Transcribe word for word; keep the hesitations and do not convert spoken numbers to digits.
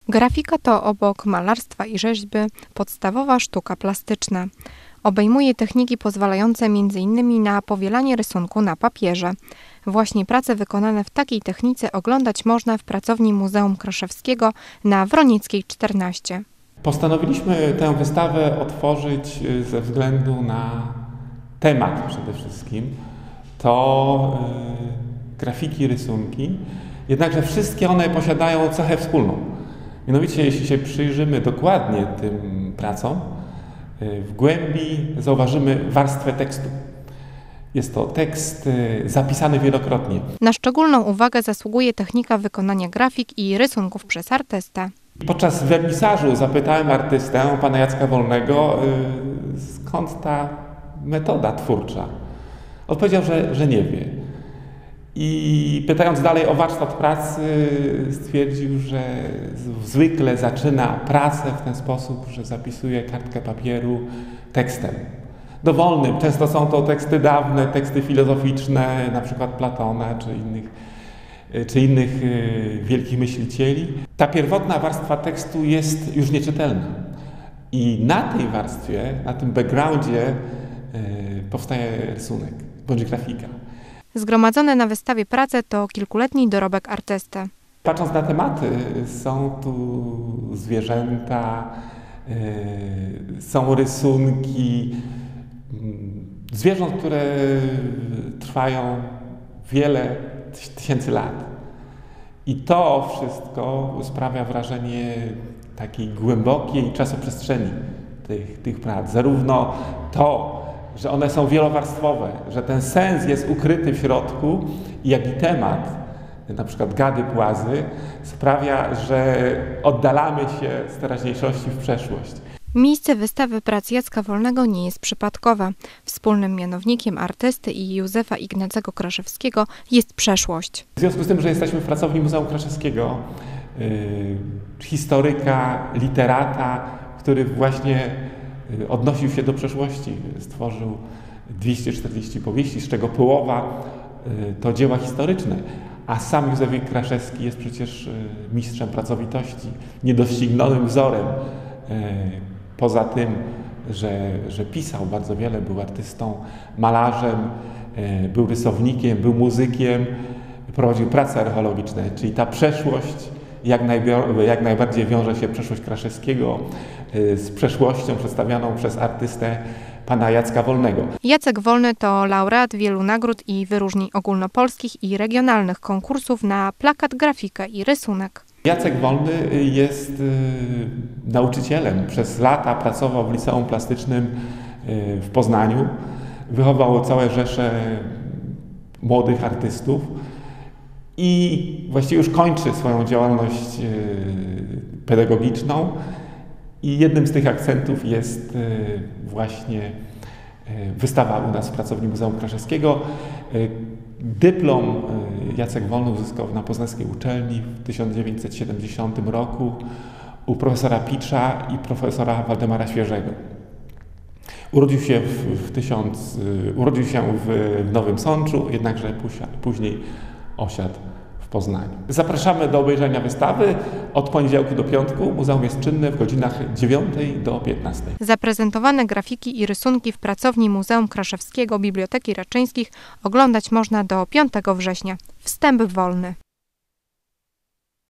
Grafika to obok malarstwa i rzeźby podstawowa sztuka plastyczna. Obejmuje techniki pozwalające m in na powielanie rysunku na papierze. Właśnie prace wykonane w takiej technice oglądać można w pracowni Muzeum Kraszewskiego na Wronieckiej czternaście. Postanowiliśmy tę wystawę otworzyć ze względu na temat przede wszystkim. To yy, grafiki, rysunki, jednakże wszystkie one posiadają cechę wspólną. Mianowicie, jeśli się przyjrzymy dokładnie tym pracom, w głębi zauważymy warstwę tekstu. Jest to tekst zapisany wielokrotnie. Na szczególną uwagę zasługuje technika wykonania grafik i rysunków przez artystę. Podczas wernisażu zapytałem artystę, pana Jacka Wolnego, skąd ta metoda twórcza. Odpowiedział, że, że nie wie. I pytając dalej o warsztat pracy, stwierdził, że zwykle zaczyna pracę w ten sposób, że zapisuje kartkę papieru tekstem dowolnym. Często są to teksty dawne, teksty filozoficzne, na przykład Platona czy innych, czy innych wielkich myślicieli. Ta pierwotna warstwa tekstu jest już nieczytelna. I na tej warstwie, na tym backgroundzie powstaje rysunek bądź grafika. Zgromadzone na wystawie prace to kilkuletni dorobek artysty. Patrząc na tematy, są tu zwierzęta, yy, są rysunki yy, zwierząt, które trwają wiele tysięcy lat. I to wszystko sprawia wrażenie takiej głębokiej czasoprzestrzeni tych, tych prac. Zarówno to, że one są wielowarstwowe, że ten sens jest ukryty w środku, jak i temat, na przykład gady płazy, sprawia, że oddalamy się z teraźniejszości w przeszłość. Miejsce wystawy prac Jacka Wolnego nie jest przypadkowe. Wspólnym mianownikiem artysty i Józefa Ignacego Kraszewskiego jest przeszłość. W związku z tym, że jesteśmy w pracowni Muzeum Kraszewskiego, yy, historyka, literata, który właśnie odnosił się do przeszłości, stworzył dwieście czterdzieści powieści, z czego połowa to dzieła historyczne, a sam Józef Kraszewski jest przecież mistrzem pracowitości, niedoścignonym wzorem. Poza tym, że, że pisał bardzo wiele, był artystą, malarzem, był rysownikiem, był muzykiem, prowadził prace archeologiczne, czyli ta przeszłość jak, jak najbardziej wiąże się przeszłość Kraszewskiego z przeszłością przedstawianą przez artystę pana Jacka Wolnego. Jacek Wolny to laureat wielu nagród i wyróżnień ogólnopolskich i regionalnych konkursów na plakat, grafikę i rysunek. Jacek Wolny jest y, nauczycielem. Przez lata pracował w Liceum Plastycznym y, w Poznaniu. Wychował całe rzesze młodych artystów i właściwie już kończy swoją działalność y, pedagogiczną. I jednym z tych akcentów jest właśnie wystawa u nas w pracowni Muzeum Kraszewskiego. Dyplom Jacek Wolny uzyskał na poznańskiej uczelni w tysiąc dziewięćset siedemdziesiątym roku u profesora Picza i profesora Waldemara Świeżego. Urodził się w, w tysiąc, urodził się w Nowym Sączu, jednakże później osiadł w Poznaniu. Zapraszamy do obejrzenia wystawy od poniedziałku do piątku. Muzeum jest czynne w godzinach dziewiątej do piętnastej. Zaprezentowane grafiki i rysunki w pracowni Muzeum Kraszewskiego Biblioteki Raczyńskich oglądać można do piątego września. Wstęp wolny.